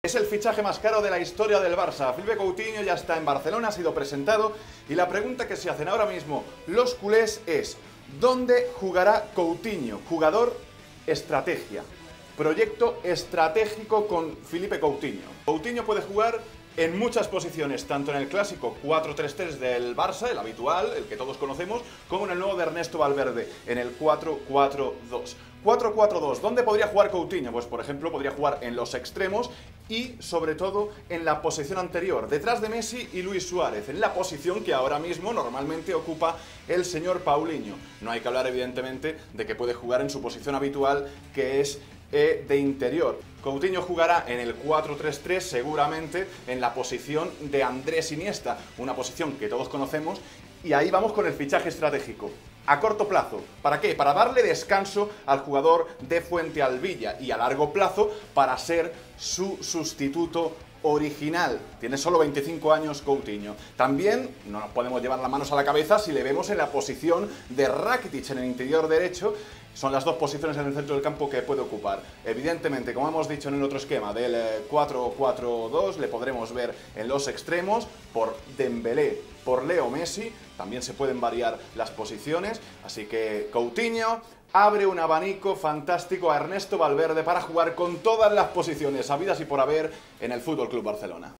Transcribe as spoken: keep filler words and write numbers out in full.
Es el fichaje más caro de la historia del Barça. Philippe Coutinho ya está en Barcelona, ha sido presentado y la pregunta que se hacen ahora mismo los culés es: ¿dónde jugará Coutinho? Jugador, estrategia. Proyecto estratégico con Philippe Coutinho. Coutinho puede jugar en muchas posiciones, tanto en el clásico cuatro tres tres del Barça, el habitual, el que todos conocemos, como en el nuevo de Ernesto Valverde, en el cuatro cuatro dos. cuatro cuatro dos, ¿dónde podría jugar Coutinho? Pues por ejemplo podría jugar en los extremos y sobre todo en la posición anterior, detrás de Messi y Luis Suárez, en la posición que ahora mismo normalmente ocupa el señor Paulinho. No hay que hablar evidentemente de que puede jugar en su posición habitual, que es E de interior. Coutinho jugará en el cuatro tres tres seguramente en la posición de Andrés Iniesta, una posición que todos conocemos, y ahí vamos con el fichaje estratégico. A corto plazo, ¿para qué? Para darle descanso al jugador de Fuentealbilla, y a largo plazo para ser su sustituto original. Tiene solo veinticinco años Coutinho. También no nos podemos llevar las manos a la cabeza si le vemos en la posición de Rakitic en el interior derecho. Son las dos posiciones en el centro del campo que puede ocupar. Evidentemente, como hemos dicho en el otro esquema del cuatro cuatro dos, le podremos ver en los extremos por Dembélé, por Leo Messi. También se pueden variar las posiciones. Así que Coutinho abre un abanico fantástico a Ernesto Valverde para jugar con todas las posiciones habidas y por haber en el Fútbol Club Barcelona.